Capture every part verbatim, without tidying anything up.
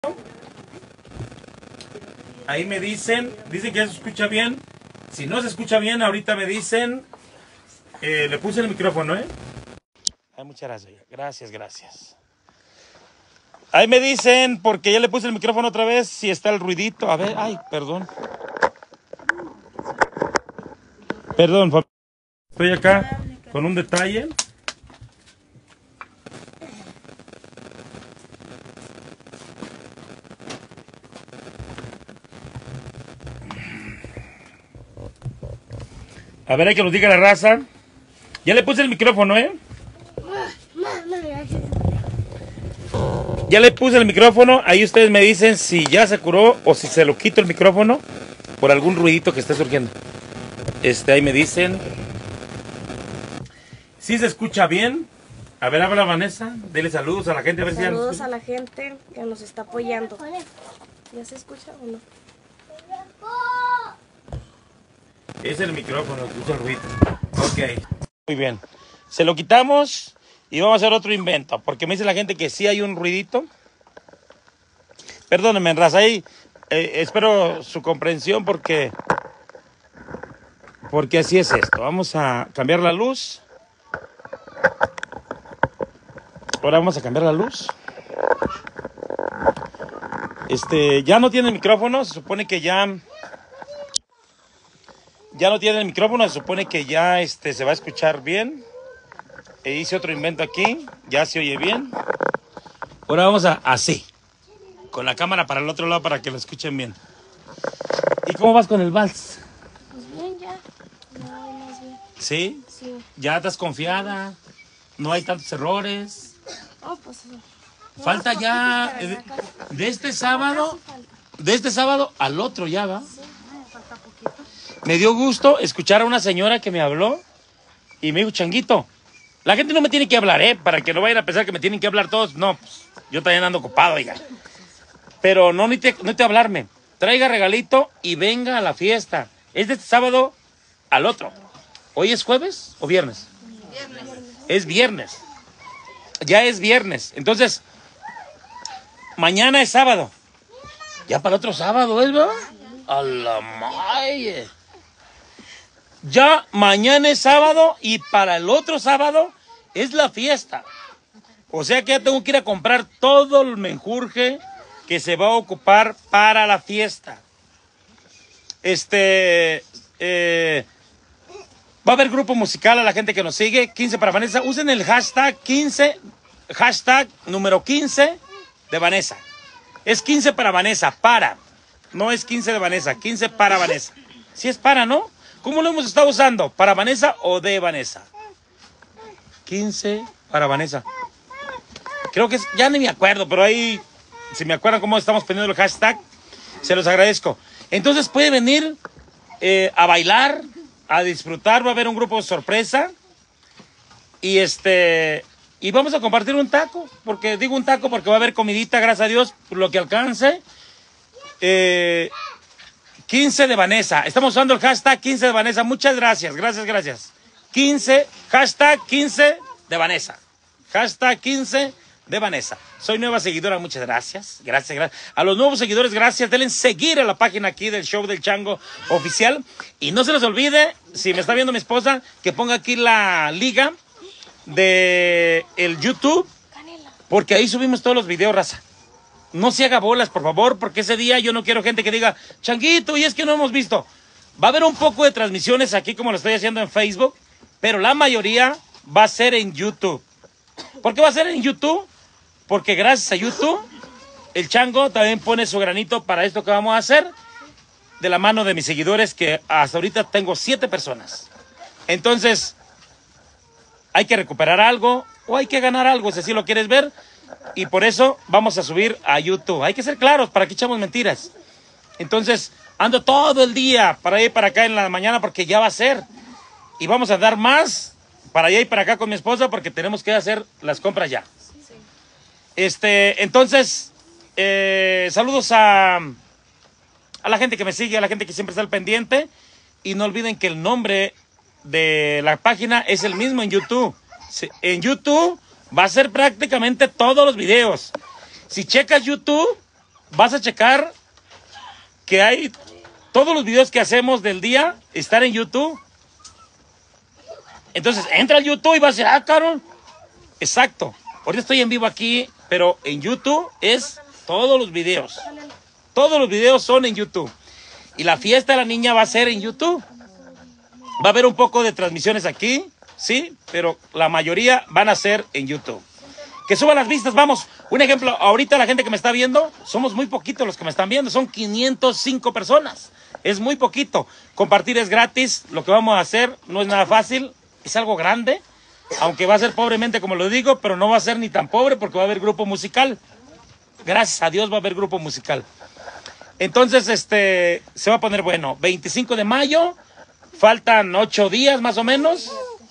Ahí me dicen, dicen que ya se escucha bien. Si no se escucha bien, ahorita me dicen. Eh, le puse el micrófono, ¿eh? Ay, muchas gracias. Gracias, gracias. Ahí me dicen, porque ya le puse el micrófono otra vez, si está el ruidito. A ver, ay, perdón. Perdón, estoy acá con un detalle. A ver, hay que nos diga la raza. Ya le puse el micrófono, ¿eh? Ya le puse el micrófono. Ahí ustedes me dicen si ya se curó o si se lo quito el micrófono por algún ruidito que esté surgiendo. Este, ahí me dicen. ¿Sí se escucha bien? A ver, habla Vanessa. Dele saludos a la gente. A ver saludos si ya a la gente que nos está apoyando. ¿Ya se escucha o no? Es el micrófono, escucha el ruido. Ok. Muy bien. Se lo quitamos y vamos a hacer otro invento. Porque me dice la gente que sí hay un ruidito. Perdónenme, raza, ahí eh, espero su comprensión porque... Porque así es esto. Vamos a cambiar la luz. Ahora vamos a cambiar la luz. Este, ya no tiene micrófono. Se supone que ya... Ya no tiene el micrófono. Se supone que ya este, se va a escuchar bien. E hice otro invento aquí. Ya se oye bien. Ahora vamos a así. Con la cámara para el otro lado para que lo escuchen bien. ¿Y cómo vas con el vals? Pues bien, ya. No, más bien. ¿Sí? Sí. ¿Ya estás confiada? ¿No hay tantos errores? Oh, pues... Falta ya... De, de este sábado... De este sábado al otro ya va. Sí, falta poquito. Me dio gusto escuchar a una señora que me habló y me dijo, Changuito, la gente no me tiene que hablar, ¿eh? Para que no vayan a pensar que me tienen que hablar todos. No, pues, yo también ando ocupado, oiga. Pero no necesite no te hablarme. Traiga regalito y venga a la fiesta. Es de este sábado al otro. ¿Hoy es jueves o viernes? Viernes. Es viernes. Ya es viernes. Entonces, mañana es sábado. Ya para el otro sábado, ¿es verdad? A la madre. Ya mañana es sábado y para el otro sábado es la fiesta. O sea que ya tengo que ir a comprar todo el menjurje que se va a ocupar para la fiesta. Este, eh, va a haber grupo musical a la gente que nos sigue. quince para Vanessa. Usen el hashtag quince, hashtag número quince de Vanessa. Es quince para Vanessa, para. No es quince de Vanessa, quince para Vanessa. Si es para, ¿no? ¿Cómo lo hemos estado usando? ¿Para Vanessa o de Vanessa? quince para Vanessa. Creo que es, ya ni me acuerdo, pero ahí, si me acuerdan cómo estamos poniendo el hashtag, se los agradezco. Entonces puede venir eh, a bailar, a disfrutar, va a haber un grupo de sorpresa. Y este, y vamos a compartir un taco, porque digo un taco porque va a haber comidita, gracias a Dios, por lo que alcance. Eh, quince de Vanessa, estamos usando el hashtag quince de Vanessa, muchas gracias, gracias, gracias. quince, hashtag quince de Vanessa, hashtag quince de Vanessa. Soy nueva seguidora, muchas gracias, gracias, gracias. A los nuevos seguidores, gracias, denle seguir a la página aquí del Show del Chango Oficial. Y no se les olvide, si me está viendo mi esposa, que ponga aquí la liga de el YouTube, porque ahí subimos todos los videos, raza. No se haga bolas, por favor, porque ese día yo no quiero gente que diga, Changuito, y es que no hemos visto. Va a haber un poco de transmisiones aquí como lo estoy haciendo en Facebook, pero la mayoría va a ser en YouTube. ¿Por qué va a ser en YouTube? Porque gracias a YouTube, el Chango también pone su granito para esto que vamos a hacer, de la mano de mis seguidores, que hasta ahorita tengo siete personas. Entonces, hay que recuperar algo o hay que ganar algo, si así lo quieres ver. Y por eso vamos a subir a YouTube. Hay que ser claros, para que echamos mentiras. Entonces, ando todo el día para allá y para acá en la mañana porque ya va a ser. Y vamos a dar más para allá y para acá con mi esposa porque tenemos que hacer las compras ya. Sí. Este, entonces, eh, saludos a, a la gente que me sigue, a la gente que siempre está al pendiente. Y no olviden que el nombre de la página es el mismo en YouTube. En YouTube va a ser prácticamente todos los videos. Si checas YouTube, vas a checar que hay todos los videos que hacemos del día están en YouTube. Entonces, entra al YouTube y vas a decir, ah, Carol. Exacto. Ahorita estoy en vivo aquí, pero en YouTube es todos los videos. Todos los videos son en YouTube. Y la fiesta de la niña va a ser en YouTube. Va a haber un poco de transmisiones aquí, sí, pero la mayoría van a ser en YouTube. Que suban las vistas, vamos. Un ejemplo, ahorita la gente que me está viendo, somos muy poquitos los que me están viendo, son quinientas cinco personas. Es muy poquito. Compartir es gratis, lo que vamos a hacer no es nada fácil, es algo grande, aunque va a ser pobremente como lo digo, pero no va a ser ni tan pobre porque va a haber grupo musical. Gracias a Dios va a haber grupo musical. Entonces, este, se va a poner bueno. veinticinco de mayo, faltan ocho días más o menos.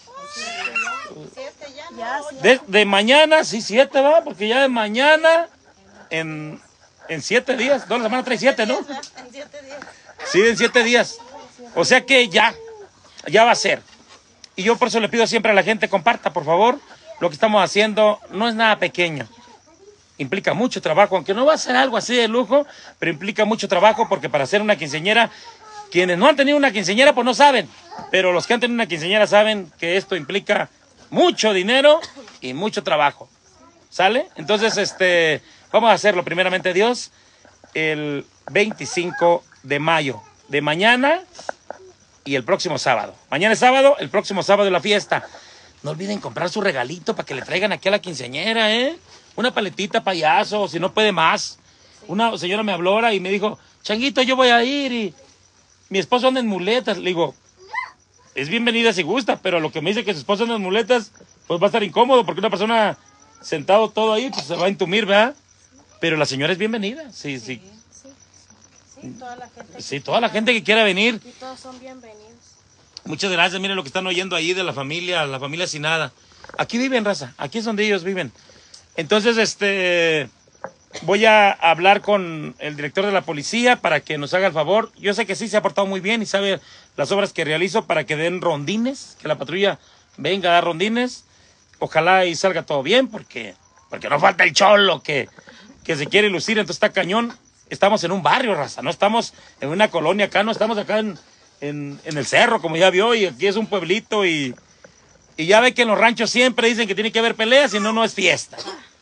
De, de mañana, sí, siete va, porque ya de mañana, en, en siete días, no, la semana trae siete, ¿no? En siete días. Sí, en siete días. O sea que ya, ya va a ser. Y yo por eso le pido siempre a la gente, comparta, por favor, lo que estamos haciendo no es nada pequeño. Implica mucho trabajo, aunque no va a ser algo así de lujo, pero implica mucho trabajo porque para hacer una quinceañera, quienes no han tenido una quinceañera, pues no saben. Pero los que han tenido una quinceañera saben que esto implica mucho dinero y mucho trabajo. ¿Sale? Entonces, este, vamos a hacerlo primeramente Dios el veinticinco de mayo, de mañana y el próximo sábado. Mañana es sábado, el próximo sábado es la fiesta. No olviden comprar su regalito para que le traigan aquí a la quinceañera, ¿eh? Una paletita payaso, si no puede más. Una señora me habló ahora y me dijo, Changuito, yo voy a ir y mi esposo anda en muletas. Le digo, es bienvenida si gusta, pero lo que me dice que su esposo anda en muletas, pues va a estar incómodo porque una persona sentado todo ahí, pues se va a entumir, ¿verdad? Pero la señora es bienvenida, sí, sí. Sí, sí. Sí, toda la gente. Sí, toda la gente que quiera venir. Y todos son bienvenidos. Muchas gracias, miren lo que están oyendo ahí de la familia, la familia sin nada. Aquí viven, raza, aquí es donde ellos viven. Entonces, este, voy a hablar con el director de la policía para que nos haga el favor. Yo sé que sí se ha portado muy bien y sabe las obras que realizo para que den rondines, que la patrulla venga a dar rondines. Ojalá y salga todo bien, porque, porque no falta el cholo que, que se quiere lucir, entonces está cañón. Estamos en un barrio, raza, no estamos en una colonia acá, no estamos acá en, en, en el cerro, como ya vio, y aquí es un pueblito, y, y ya ve que en los ranchos siempre dicen que tiene que haber peleas, si no, no es fiesta.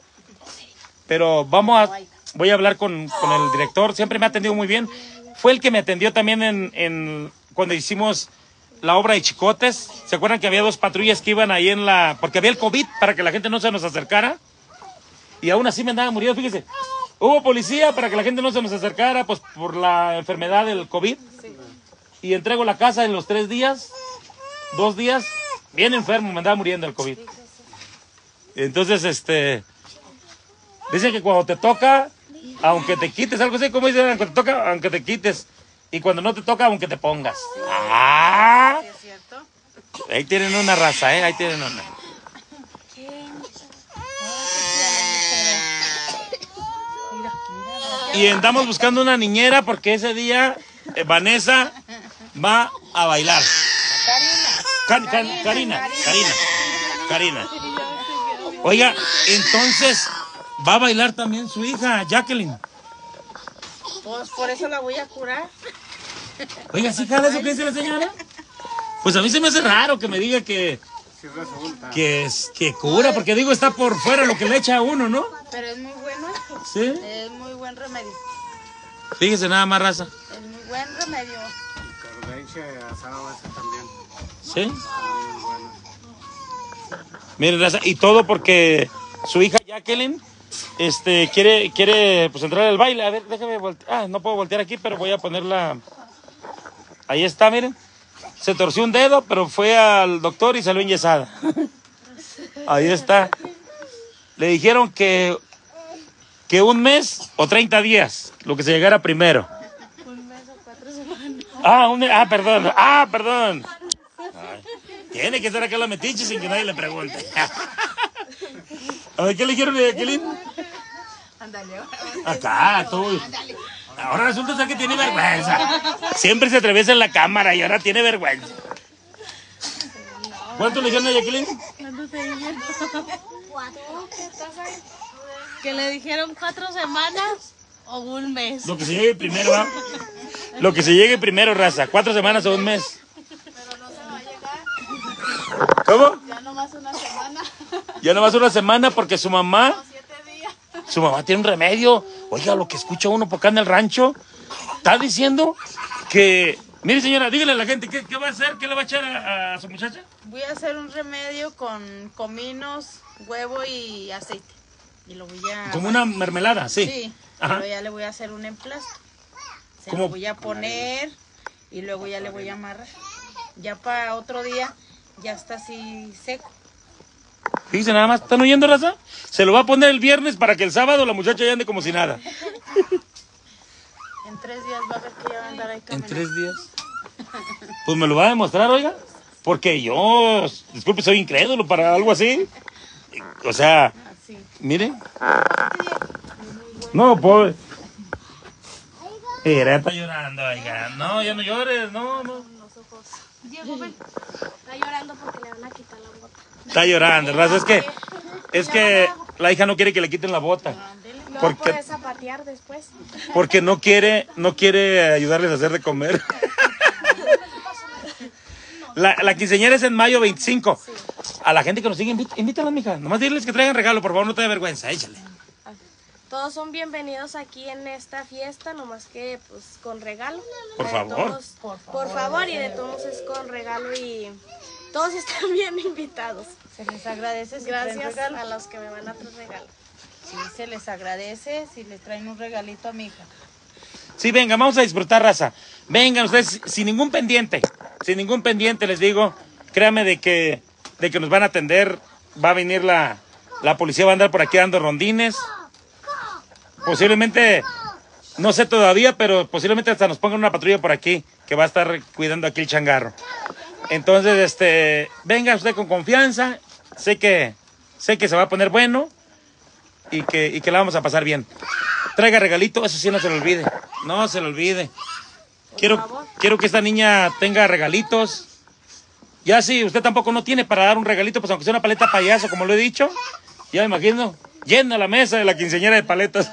Pero vamos a, voy a hablar con, con el director, siempre me ha atendido muy bien. Fue el que me atendió también en, en cuando hicimos la obra de Chicotes. ¿Se acuerdan que había dos patrullas que iban ahí en la... porque había el COVID para que la gente no se nos acercara? Y aún así me andaban muriendo, fíjese. Hubo policía para que la gente no se nos acercara, pues por la enfermedad del COVID. Y entrego la casa en los tres días, dos días, bien enfermo, me andaba muriendo el COVID. Entonces, este... dicen que cuando te toca, aunque te quites, algo así, como dicen, aunque te toca, aunque te quites. Y cuando no te toca, aunque te pongas. ¡Ah! ¿Es cierto? Ahí tienen una raza, ¿eh? Ahí tienen una. Y andamos buscando una niñera porque ese día eh, Vanessa va a bailar. Can, can, Karina, Karina, Karina. Oiga, entonces va a bailar también su hija, Jacqueline. Pues por eso la voy a curar. Oiga, ¿sí jala eso que dice la señora? Pues a mí se me hace raro que me diga que... que, es, que cura, porque digo, está por fuera lo que le echa a uno, ¿no? Pero es muy bueno. Sí. Es muy buen remedio. Fíjese nada más, raza. Es muy buen remedio. Cardenche asado ese también. ¿Sí? Muy bueno. Miren, raza, y todo porque su hija Jacqueline este, quiere, quiere pues entrar al baile. A ver, déjame voltear. Ah, no puedo voltear aquí, pero voy a ponerla. Ahí está, miren. Se torció un dedo, pero fue al doctor y salió enyesada. Ahí está. Le dijeron que, que un mes o treinta días, lo que se llegara primero. Un mes o cuatro semanas. Ah, un, ah, perdón. Ah, perdón. Ay, tiene que estar acá la metiche sin que nadie le pregunte. A ver, ¿qué le dijeron a Jacqueline? Ándale. Acá, tú. Ahora resulta ser que tiene vergüenza. Siempre se atraviesa en la cámara y ahora tiene vergüenza. ¿Cuánto le dijeron a Jacqueline? ¿Cuánto te dijeron? Cuatro. ¿Qué estás ahí? Que le dijeron cuatro semanas. O un mes. Lo que se llegue primero, ¿va? Lo que se llegue primero, raza. Cuatro semanas o un mes. Pero no se va a llegar. ¿Cómo? Ya nomás una semana. Ya nomás una semana porque su mamá, O siete días. su mamá tiene un remedio. Oiga, lo que escucha uno por acá en el rancho, está diciendo que... Mire, señora, dígale a la gente, ¿qué, qué va a hacer? ¿Qué le va a echar a, a su muchacha? Voy a hacer un remedio con cominos, huevo y aceite. Y lo voy a... Como una mermelada, sí. Sí, Ajá. pero ya le voy a hacer un emplasto. Se ¿Cómo? lo voy a poner y luego ya le voy a amarrar. Ya para otro día ya está así seco. Fíjense nada más, ¿están oyendo, raza? Se lo va a poner el viernes para que el sábado la muchacha ya ande como si nada. En tres días va a ver que ya va a andar ahí ¿En caminando. tres días? Pues me lo va a demostrar, oiga. Porque yo, disculpe, soy incrédulo para algo así. O sea, Así. mire. No, pobre. Mira, está llorando, oiga. No, ya no llores, no, no. Los ojos. Diego, ven. Está llorando porque le van a quitar la bota. Está llorando, raza. Es que, es que la hija no quiere que le quiten la bota. No ¿Por qué? puedes zapatear después. Porque no quiere, no quiere ayudarles a hacer de comer. La, la quinceañera es en mayo veinticinco. A la gente que nos sigue, invít- invítalas, mija. Nomás diles que traigan regalo, por favor, no te dé vergüenza, échale. Todos son bienvenidos aquí en esta fiesta, nomás que pues con regalo. Por De favor. todos- por favor, y de todos es con regalo y todos están bien invitados. Se les agradece si traen Gracias regalo. a los que me van a traer regalo. Sí, se les agradece si le traen un regalito a mi hija. Sí, venga, vamos a disfrutar, raza. Vengan ustedes sin ningún pendiente. Sin ningún pendiente, les digo. Créanme de que, de que nos van a atender. Va a venir la, la policía, va a andar por aquí dando rondines. Posiblemente, no sé todavía, pero posiblemente hasta nos pongan una patrulla por aquí que va a estar cuidando aquí el changarro. Entonces, este, venga usted con confianza. Sé que, sé que se va a poner bueno y que, y que la vamos a pasar bien. Traiga regalito, eso sí no se lo olvide. No se lo olvide. Quiero, quiero que esta niña tenga regalitos. Ya si usted tampoco no tiene para dar un regalito, pues aunque sea una paleta payaso, como lo he dicho, ya me imagino, llena la mesa de la quinceañera de paletas.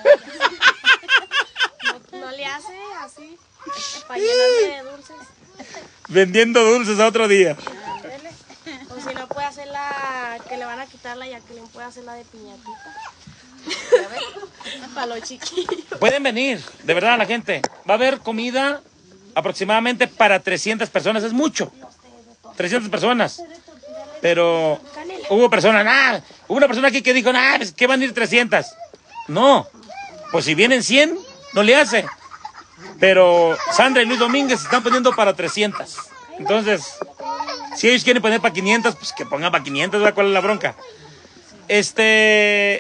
No, no le hace así para llenarme de dulces. Vendiendo dulces a otro día. Ándele. O si no puede hacer la que le van a quitar la Jacqueline, puede hacer la de piñatita. Para los chiquillos. Pueden venir, de verdad, la gente. Va a haber comida aproximadamente para trescientas personas, es mucho. trescientas personas. Pero hubo personas, nah, hubo una persona aquí que dijo, nah, pues, ¿qué van a ir trescientas? No, pues si vienen cien, no le hace. Pero Sandra y Luis Domínguez se están poniendo para trescientas. Entonces, si ellos quieren poner para quinientas, pues que pongan para quinientas, ¿verdad? ¿Cuál es la bronca? Este...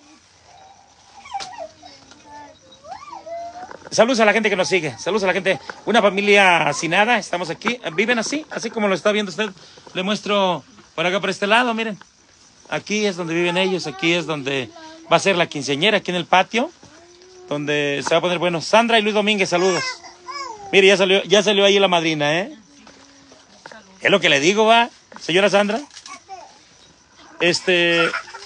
Saludos a la gente que nos sigue, saludos a la gente, una familia hacinada, estamos aquí, viven así, así como lo está viendo usted. Le muestro por acá, por este lado, miren, aquí es donde viven ellos, aquí es donde va a ser la quinceañera, aquí en el patio, donde se va a poner bueno. Sandra y Luis Domínguez, saludos. Mire, ya salió, ya salió ahí la madrina, ¿eh? Es lo que le digo, va, señora Sandra. Este,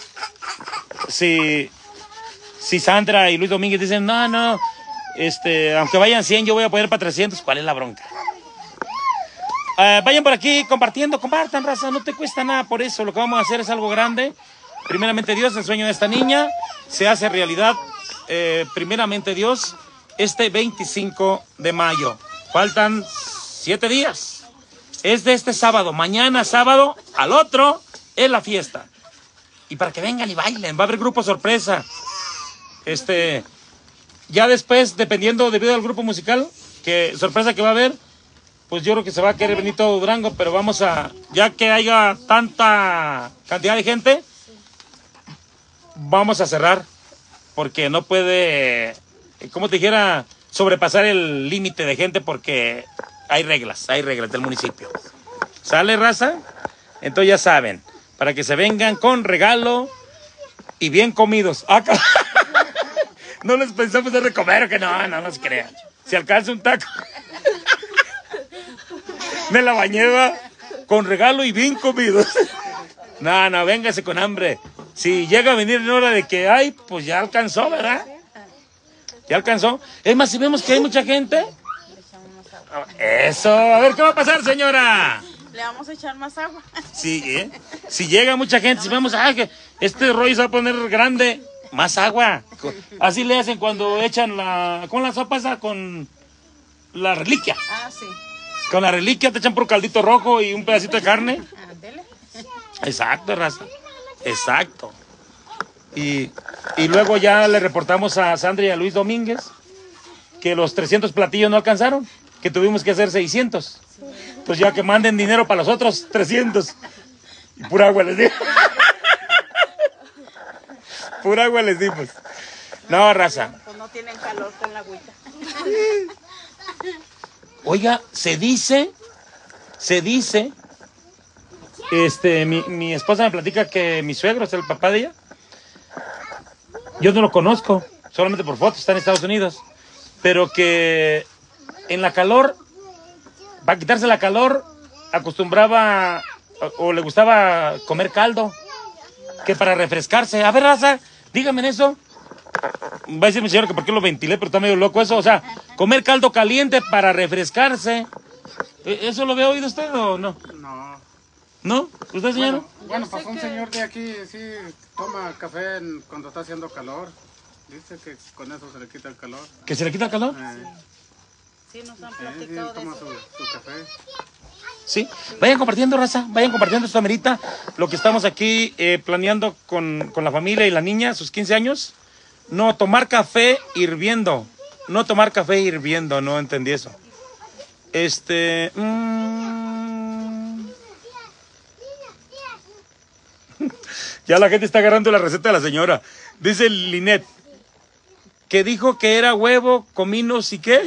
si, si Sandra y Luis Domínguez dicen, no, no, Este, aunque vayan cien, yo voy a poner para trescientos. ¿Cuál es la bronca? Uh, vayan por aquí compartiendo, compartan, raza, no te cuesta nada por eso. Lo que vamos a hacer es algo grande. Primeramente Dios, el sueño de esta niña se hace realidad. Eh, primeramente Dios, este veinticinco de mayo. Faltan siete días. Es de este sábado. Mañana sábado, al otro, es la fiesta. Y para que vengan y bailen, va a haber grupo sorpresa. Este... Ya después, dependiendo, debido al grupo musical, que sorpresa que va a haber, pues yo creo que se va a querer venir todo Durango, pero vamos a, ya que haya tanta cantidad de gente, vamos a cerrar, porque no puede, como te dijera, sobrepasar el límite de gente, porque hay reglas, hay reglas del municipio. ¿Sale, raza? Entonces ya saben, para que se vengan con regalo y bien comidos. ¡Ah, cabrón! No les pensamos de recomer, que no, no nos crean. Si alcanza un taco. Me la bañé, va, con regalo y bien comidos. No, no, véngase con hambre. Si llega a venir en hora de que hay, pues ya alcanzó, ¿verdad? ¿Ya alcanzó? Es más, si vemos que hay mucha gente. Le echamos más agua. Eso, a ver, ¿qué va a pasar, señora? Le vamos a echar más agua. Sí, ¿eh? Si llega mucha gente, si vemos, ah, que este rollo se va a poner grande, más agua. Así le hacen cuando echan la, con la sopa esa, con la reliquia. Ah, sí. Con la reliquia te echan por caldito rojo y un pedacito de carne. Ándele. Exacto, raza. Exacto. Y, y luego ya le reportamos a Sandra y a Luis Domínguez que los trescientos platillos no alcanzaron, que tuvimos que hacer seiscientos. Pues ya que manden dinero para los otros trescientos. Y pura agua les dimos. Pura agua les dimos. No, raza. Pues no tienen calor con la agüita. Oiga, se dice, se dice, este, mi, mi esposa me platica que mi suegro es el papá de ella. Yo no lo conozco, solamente por fotos, está en Estados Unidos. Pero que en la calor, para quitarse la calor, acostumbraba o, o le gustaba comer caldo, que para refrescarse. A ver, raza, dígame en eso. Va a decir mi señor que por qué lo ventilé, pero está medio loco eso. O sea, comer caldo caliente para refrescarse. ¿Eso lo había oído usted o no? No. ¿No? ¿Usted, señor? Bueno, bueno pues un señor de aquí sí toma café en- cuando está haciendo calor. Dice que con eso se le quita el calor. ¿Que se le quita el calor? Eh, Sí, nos han sí, sí, platicado de toma eso. su, su café. Sí. Vayan compartiendo, raza. Vayan compartiendo esta merita. Lo que estamos aquí eh, planeando con, con la familia y la niña, sus quince años. No, tomar café hirviendo. No tomar café hirviendo. No entendí eso. Este... Mmm... Ya la gente está agarrando la receta de la señora. Dice Linet, que dijo que era huevo, cominos y qué.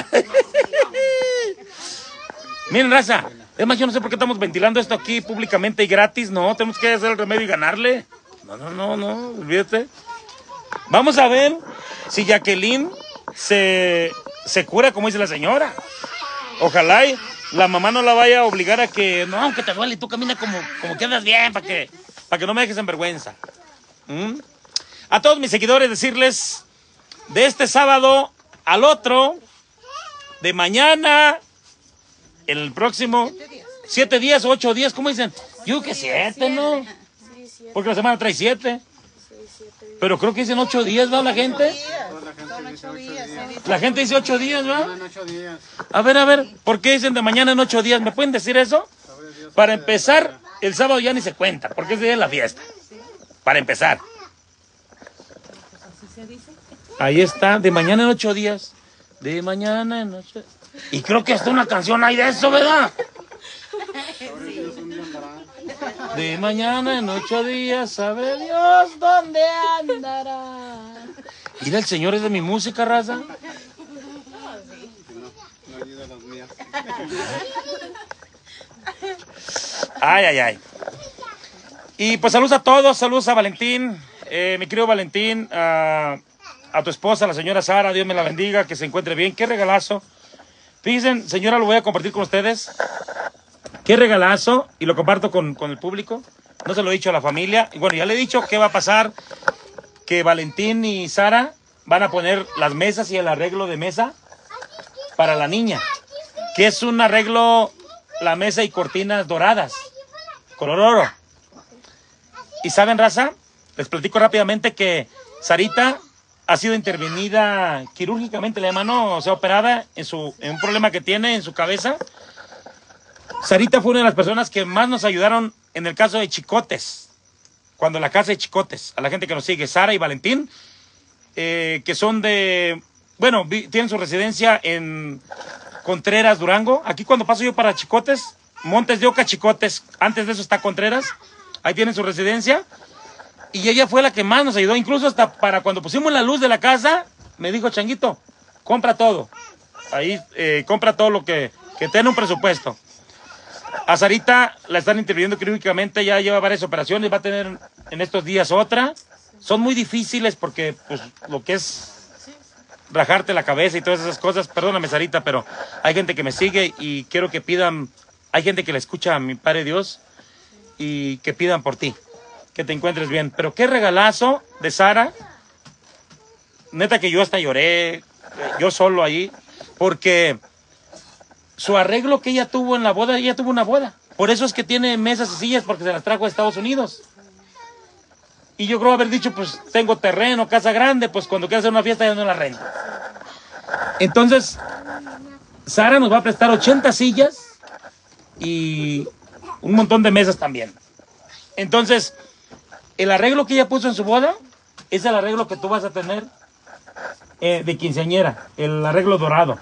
Miren, raza, es más, yo no sé por qué estamos ventilando esto aquí públicamente y gratis. No, tenemos que hacer el remedio y ganarle. No, no, no, no, olvídate. Vamos a ver si Jacqueline se, se cura como dice la señora. Ojalá y la mamá no la vaya a obligar a que, no, aunque te duele, tú camina como, como que andas bien, para que, para que no me dejes en vergüenza. ¿Mm? A todos mis seguidores decirles, de este sábado al otro, de mañana, el próximo, siete días o ocho días, ¿cómo dicen? Yo que siete, ¿no? Sí, siete, Porque la semana trae siete. sí, siete. Pero creo que dicen ocho días, ¿va la gente? Toda la gente Son dice ocho ocho días. días. he dicho. La gente dice ocho días, ¿va? No, en ocho días. A ver, a ver, ¿por qué dicen de mañana en ocho días? ¿Me pueden decir eso? Sabe Dios. Para empezar, el sábado ya ni se cuenta, porque ese día es la fiesta. Para empezar. Así se dice. Ahí está, de mañana en ocho días. De mañana en ocho. Y creo que hasta una canción hay de eso, ¿verdad? Sabe Dios un día andará. De mañana en ocho días, sabe Dios dónde andará. Mira, el Señor es de mi música, raza. No, no ayuda a las mías. Ay, ay, ay. Y pues saludos a todos, saludos a Valentín, eh, mi querido Valentín, a, a tu esposa, la señora Sara, Dios me la bendiga, que se encuentre bien. Qué regalazo. Fíjense, señora, lo voy a compartir con ustedes. Qué regalazo, y lo comparto con, con el público. No se lo he dicho a la familia. Y bueno, ya le he dicho qué va a pasar, que Valentín y Sara van a poner las mesas y el arreglo de mesa para la niña, que es un arreglo, la mesa y cortinas doradas, color oro. Y saben, raza, les platico rápidamente que Sarita ha sido intervenida quirúrgicamente, la mano, o sea, operada en, su, en un problema que tiene en su cabeza. Sarita fue una de las personas que más nos ayudaron en el caso de Chicotes, cuando la casa de Chicotes, a la gente que nos sigue, Sara y Valentín, eh, que son de, bueno, vi, tienen su residencia en Contreras, Durango. Aquí cuando paso yo para Chicotes, Montes de Oca, Chicotes, antes de eso está Contreras, ahí tienen su residencia. Y ella fue la que más nos ayudó, incluso hasta para cuando pusimos la luz de la casa, me dijo, Changuito, compra todo. Ahí eh, compra todo lo que, que tiene un presupuesto. A Sarita la están interviniendo quirúrgicamente, ya lleva varias operaciones, va a tener en estos días otra. Son muy difíciles porque pues, lo que es rajarte la cabeza y todas esas cosas, perdóname Sarita, pero hay gente que me sigue y quiero que pidan, hay gente que le escucha a mi Padre Dios y que pidan por ti, que te encuentres bien. Pero qué regalazo de Sara, neta que yo hasta lloré, yo solo ahí, porque su arreglo que ella tuvo en la boda, ella tuvo una boda. Por eso es que tiene mesas y sillas, porque se las trajo a Estados Unidos. Y yo creo haber dicho, pues tengo terreno, casa grande, pues cuando quiera hacer una fiesta ya no la rento. Entonces, Sara nos va a prestar ochenta sillas y un montón de mesas también. Entonces, el arreglo que ella puso en su boda es el arreglo que tú vas a tener eh, de quinceañera, el arreglo dorado.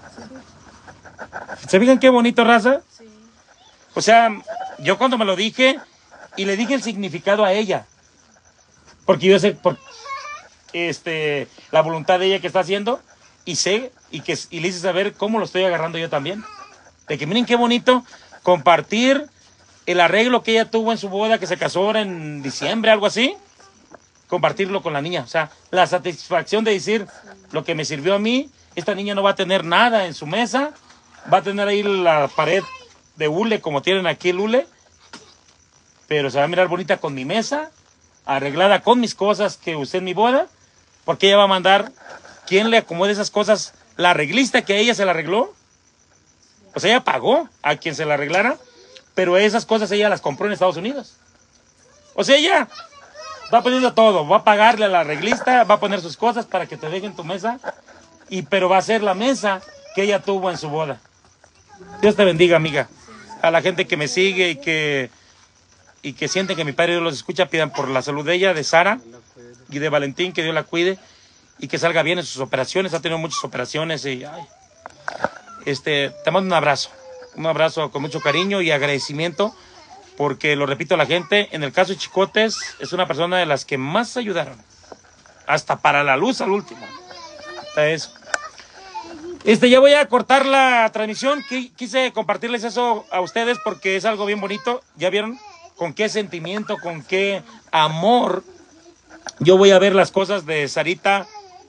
¿Se fijan qué bonito, raza? Sí. O sea, yo cuando me lo dije y le dije el significado a ella, porque yo sé por, este, la voluntad de ella que está haciendo y sé y, que, y le hice saber cómo lo estoy agarrando yo también. De que miren qué bonito compartir el arreglo que ella tuvo en su boda, que se casó ahora en diciembre, algo así, compartirlo con la niña. O sea, la satisfacción de decir lo que me sirvió a mí, esta niña no va a tener nada en su mesa, va a tener ahí la pared de hule como tienen aquí el hule, pero se va a mirar bonita con mi mesa, arreglada con mis cosas que usé en mi boda, porque ella va a mandar quien le acomode esas cosas, la arreglista que ella se la arregló, o sea, ella pagó a quien se la arreglara, pero esas cosas ella las compró en Estados Unidos. O sea, ella va poniendo todo, va a pagarle a la arreglista, va a poner sus cosas para que te dejen tu mesa, y pero va a ser la mesa que ella tuvo en su boda. Dios te bendiga, amiga. A la gente que me sigue y que y que sienten que mi Padre Dios los escucha, pidan por la salud de ella, de Sara y de Valentín, que Dios la cuide y que salga bien en sus operaciones. Ha tenido muchas operaciones y ay, este, te mando un abrazo, un abrazo con mucho cariño y agradecimiento, porque lo repito a la gente, en el caso de Chicotes es una persona de las que más ayudaron, hasta para la luz al último. Hasta eso. Este, ya voy a cortar la transmisión. Quise compartirles eso a ustedes porque es algo bien bonito. ¿Ya vieron con qué sentimiento, con qué amor yo voy a ver las cosas de Sarita?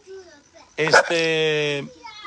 Este...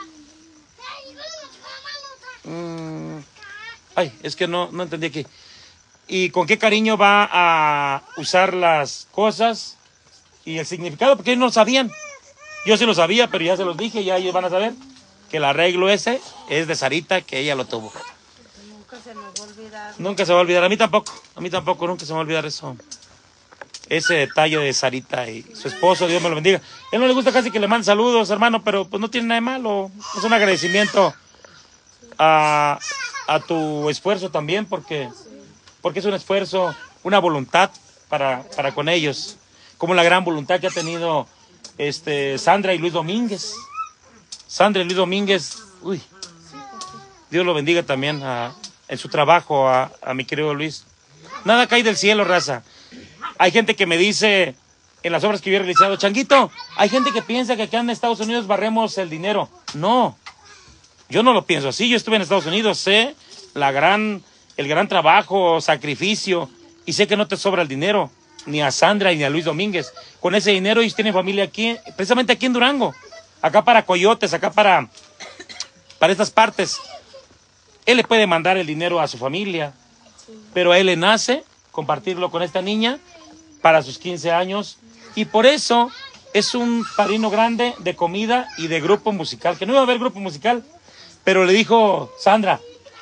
Mmm, ay, es que no, no entendí aquí. Y con qué cariño va a usar las cosas y el significado, porque ellos no lo sabían. Yo sí lo sabía, pero ya se los dije, ya ellos van a saber que el arreglo ese es de Sarita, que ella lo tuvo. Nunca se nos va a olvidar. Nunca se va a olvidar, a mí tampoco, a mí tampoco, nunca se me va a olvidar eso. Ese detalle de Sarita y su esposo, Dios me lo bendiga. A él no le gusta casi que le manden saludos, hermano, pero pues no tiene nada de malo. Es un agradecimiento a, a tu esfuerzo también, porque, porque es un esfuerzo, una voluntad para, para con ellos. Como la gran voluntad que ha tenido este, Sandra y Luis Domínguez. Sandra y Luis Domínguez, uy, Dios lo bendiga también a, en su trabajo a, a mi querido Luis. Nada cae del cielo, raza. Hay gente que me dice en las obras que yo he realizado, Changuito, hay gente que piensa que acá en Estados Unidos barremos el dinero. No, yo no lo pienso así. Yo estuve en Estados Unidos, sé la gran, el gran trabajo, sacrificio, y sé que no te sobra el dinero, ni a Sandra ni a Luis Domínguez. Con ese dinero ellos tienen familia aquí, precisamente aquí en Durango. Acá para Coyotes, acá para, para estas partes. Él le puede mandar el dinero a su familia, pero a él le nace compartirlo con esta niña para sus quince años. Y por eso es un padrino grande de comida y de grupo musical. Que no iba a haber grupo musical, pero le dijo Sandra,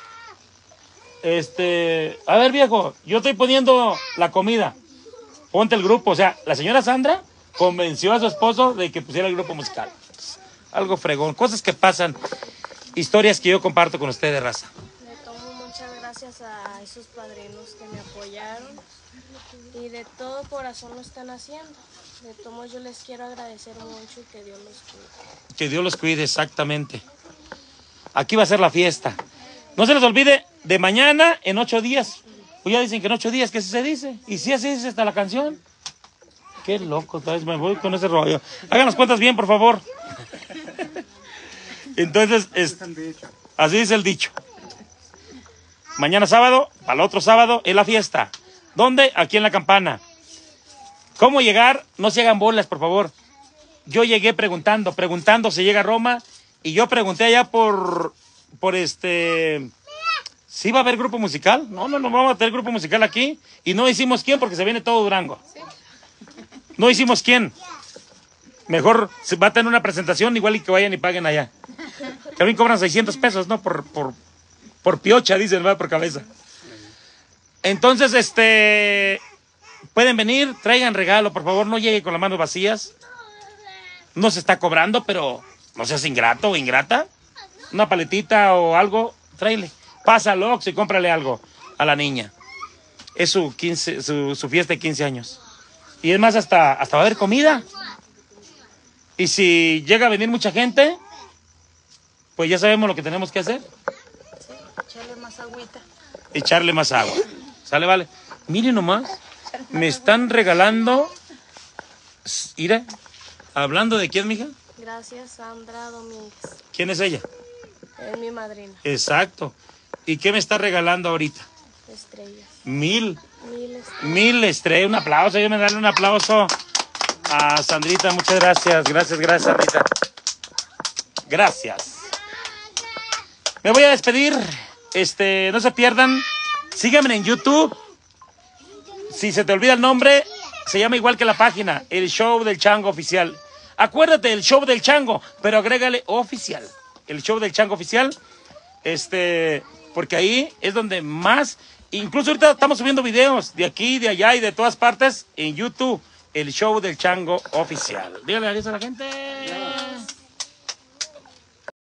este, a ver viejo, yo estoy poniendo la comida, ponte el grupo. O sea, la señora Sandra convenció a su esposo de que pusiera el grupo musical. Algo fregón, cosas que pasan, historias que yo comparto con ustedes, raza. Le tomo muchas gracias a esos padrinos que me apoyaron y de todo corazón lo están haciendo. De tomo yo les quiero agradecer mucho y que Dios los cuide. Que Dios los cuide, exactamente. Aquí va a ser la fiesta. No se les olvide, de mañana en ocho días. Pues ya dicen que en ocho días, ¿qué se dice? Y si así dice hasta la canción. Qué loco, tal vez me voy con ese rollo. Hagan las cuentas bien, por favor. Entonces, es, así dice el dicho. Mañana sábado, al otro sábado, es la fiesta. ¿Dónde? Aquí en La Campana. ¿Cómo llegar? No se hagan bolas, por favor. Yo llegué preguntando, preguntando si llega a Roma. Y yo pregunté allá por, por este... ¿Sí va a haber grupo musical? No, no, no vamos a tener grupo musical aquí. Y no hicimos quién porque se viene todo Durango. No hicimos quién. Mejor se va a tener una presentación igual y que vayan y paguen allá. También cobran seiscientos pesos, ¿no? Por, por, por piocha, dicen, ¿verdad? Por cabeza. Entonces, este... pueden venir, traigan regalo, por favor, no llegue con las manos vacías. No se está cobrando, pero no seas ingrato o ingrata. Una paletita o algo, tráele. Pásalo, Oxxo y cómprale algo a la niña. Es su, quince, su, su fiesta de quince años. Y es más, hasta, hasta va a haber comida. Y si llega a venir mucha gente, pues ya sabemos lo que tenemos que hacer. Sí, echarle más agüita. Echarle más agua. ¿Sale, vale? Miren nomás. Me están regalando... Mira, hablando de quién, mija. Gracias, Sandra Domínguez. ¿Quién es ella? Es mi madrina. Exacto. ¿Y qué me está regalando ahorita? Estrellas. Mil. Mil estrellas. Mil estrellas. Un aplauso. Yo me darle un aplauso a Sandrita. Muchas gracias. Gracias, gracias, Sandrita. Gracias. Me voy a despedir. Este, no se pierdan. Síganme en YouTube. Si se te olvida el nombre, se llama igual que la página, El Show del Chango Oficial. Acuérdate, El Show del Chango, pero agrégale oficial. El Show del Chango Oficial, este, porque ahí es donde más, incluso ahorita estamos subiendo videos de aquí, de allá y de todas partes en YouTube, El Show del Chango Oficial. Dígale adiós a la gente.